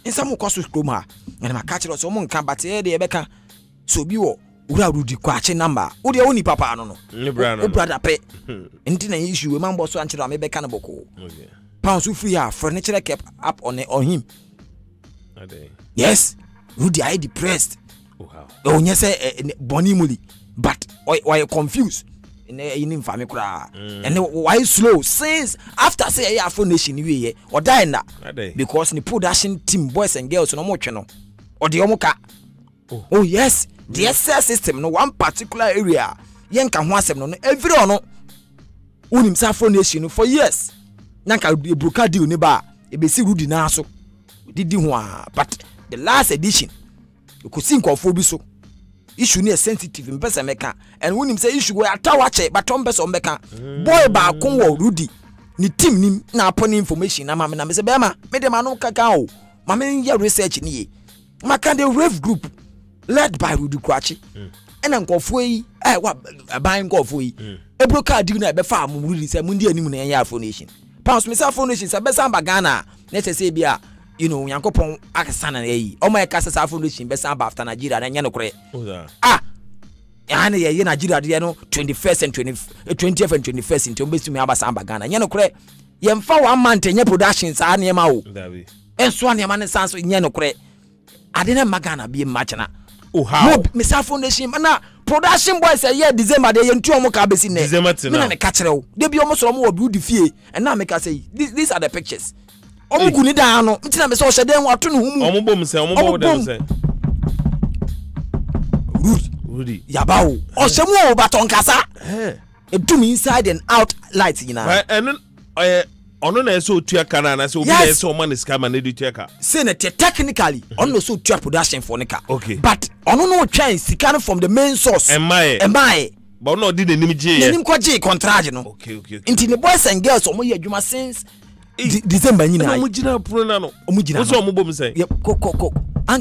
some cost chroma, and my catcher or someone can but the Ebeka. So be what Rudy Quache number. Who the only papa no brother pay. Intina issue, remember so until I may be cannibal. Pounds who free our furniture kept up on him. Yes, Rudy, I depressed. Oh, yes, Bonnie Muli, but why confused? In family cry and why slow since after say AfroNation we or die na because the production team boys and girls no more channel or the omoka. Oh yes, the SS system no one particular area yen kan ho asem no every ono unim AfroNation for years nanka e broker deal ne ba e be si Rudy na so didi ho but the last edition you could see nkofo bi so issue near sensitive in person meka and when him say issue go atawache but on person meka boy ba kon wo Rudy ni team ni na upon information na mama na me say be ma me dem anu kaka o ma me ya research ni ye maka the rave group led by Rudy Kwachi and nkofo yi wa ban nkofo yi e broker deal na be fa am Rudy say mundi anim na ya AfroNation pounds me say AfroNation say be samba Ghana na say bia you know yankopon akasana yi o ma kasa AfroNation be samba after Nigeria na nya no kore and ye Nigeria de no 21st and 20th and 21st into be me aba samba Ghana nya no kore ye mfa one month nya production sa na ma o enso na ma ne sanso nya no kore ade na magana bi match na how me AfroNation na production boys say yeah December de ye ntu omo ka be si ne me na me ka kire o de bi omo so omo wo bi fie and na me ka say these are the pictures omo guni da no ntina me say o shede nwa to no hu omo bom say Rudy yabawo o shemu o baton kasa e do me inside and out light yina and ono na so tua kana na so obi na so man is camera na do tua ka say na technically ono so tua production for nika okay but ono no try sika from the main source am I but no did nim je nim ko je contract no okay inti the boys and girls omo ye adwuma since December nyina omo gina pro na no omo gina so omo bom say ko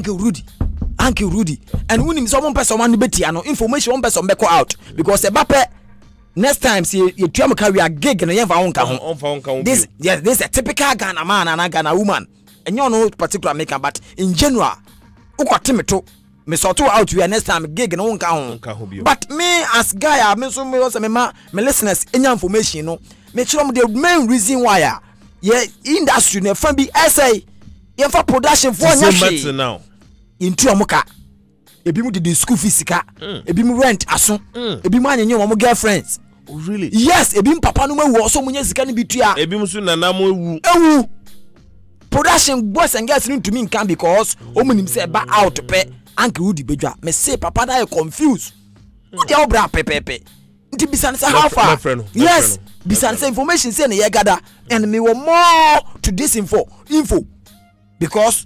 Uncle Rudy and when him some person man betia no information one person be call out because e bape next time see you tuam carry a gig no yemfa won ka ho this is a typical Ghana man and Ghana woman and you no particular maker but in general ukotemeto me sort out we next time gig no won ka ho but me as guy me so me was me listeners any information no me tell the main reason why yeah industry no fan be essay yemfa production for nya now into amuka ebi mu the school fees sika ebi mu rent aso ebi mu anyenye mo girlfriends really yes ebi mu papa no mawu so munya sika ne bitua ebi mu so nana mo ewu production boys and girls need to mean can because omunim say ba out pe Uncle Rudy bedwa me say papa na confused what dey obra pepepe nti bisan say how far yes bisan say information say na ye gather and me want more to this info because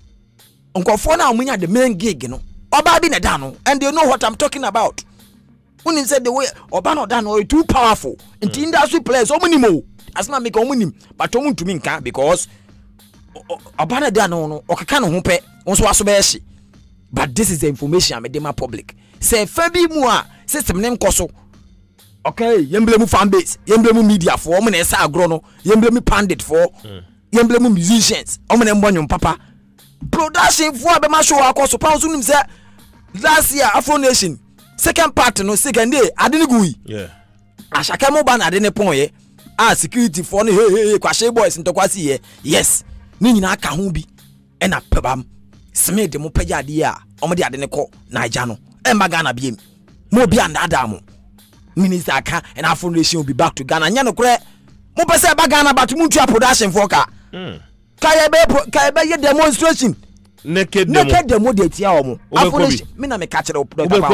Unkofo na umunya the main gig no oba bi na da no and they know what I'm talking about when he said the way oba no da no too powerful in the industry players omunimo as na make omunim but omuntumi nka because oba na da no okaka no ho pe wonso aso be hye but this is the information I'm dem public say fa bi mu a system ne nkoso okay yemblemu fan base yemblemu media for omo na esa agro no yemblemu pandit for yemblemu musicians omo na mbonyo papa production for be ma show akoso pounds nim say last year AfroNation second part no second day adini gui ashaka mo ba na adini pon ye security for no hey kwashe boys ntokwasi ye yes ni nyina aka ho bi e na pebam smede mo pagya ade a omo de adini ko naija no e mba Ghana biem mo bi andada mo minister aka and AfroNation will be back to Ghana nya no kure mo pese ba Ghana but mo ntua production for ka Kayebe ye demonstration naked demo de tia omo AfroNation me na me catch the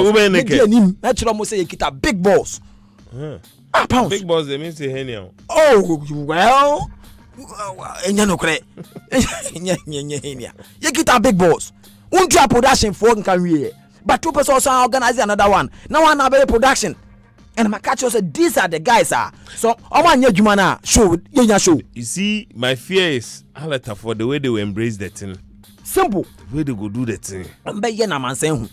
na chiro mo say kita big boss pounds big boss they mean say henia well enya no kre enya henia ye kita big boss untua production for nkan wie but two person also organize another one now one na be production and my catch say these are the guys so omanya djuma na show yenya show you see my fear is alata for the way they will embrace that thing simple the way they go do that thing mbe ye na mansen hu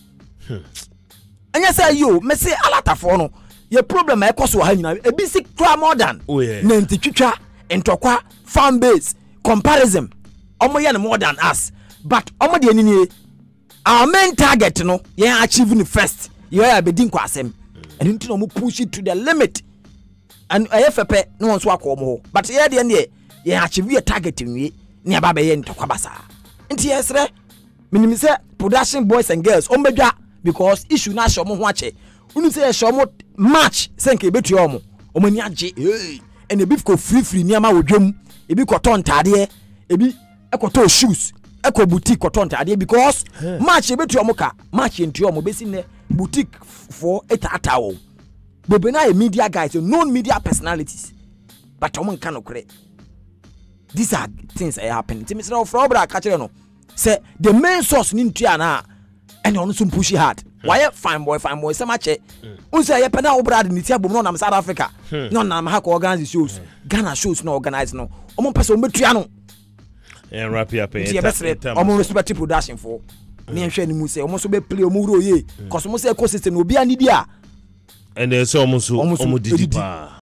anya say yo me say alata for no your problem e koso ha nyina e bi sick more than na ntitwitwa ntokwa fan base comparison omo ye more than us but omo de ni our main target no yen achieve the first you are be din kwasem and nti no mo push it to the limit and ayefepe no won so akọ mo but ye de ne yen achieve your target nwi ne aba be ye ntokwa basa nti yesre minim say production boys and girls ombedwa because issue na show mo ho ache unu say show mo match senke betu omo ni age and e bi ko free niama wodwam e bi ko ton tade e bi ekoto shoes eko boutique ko ton tade because match e betu omo ka match enti omo besi ne boutique for etata wo bebe na media guys known media personalities but omo nka no kure these are things that happen to Mr. Frobra catcher no say the main source ni ntua na and on some pushy hard why fine boy so much say ye pena obrad ni tia bom no na South Africa no na ma ha organize shows Ghana shows no organize no omo pese o metua no and wrap up omo respect production for me hwe ni mu say omo so be play omo ro ye cause omo say ecosystem obi ani dia and so omo didi pa